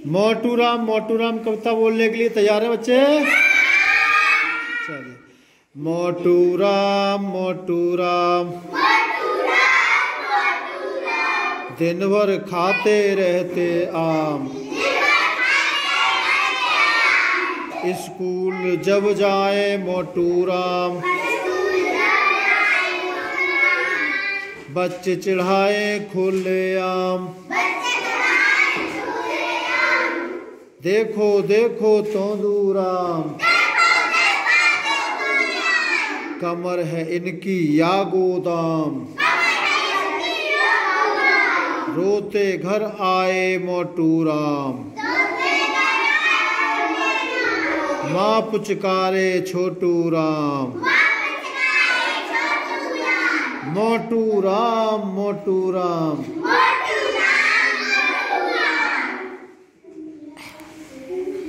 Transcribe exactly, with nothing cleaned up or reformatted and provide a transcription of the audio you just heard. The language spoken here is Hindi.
मोटू राम मोटू राम कविता बोलने के लिए तैयार है बच्चे? चलिए। मोटू राम मोटू राम दिन भर खाते रहते आम, स्कूल जब जाए मोटू राम बच्चे चढ़ाए खुले आम। देखो देखो तोंदू राम कमर है इनकी या गोदाम, रोते घर आए मोटू राम माँ पुचकारे छोटू राम। मोटू राम मोटू राम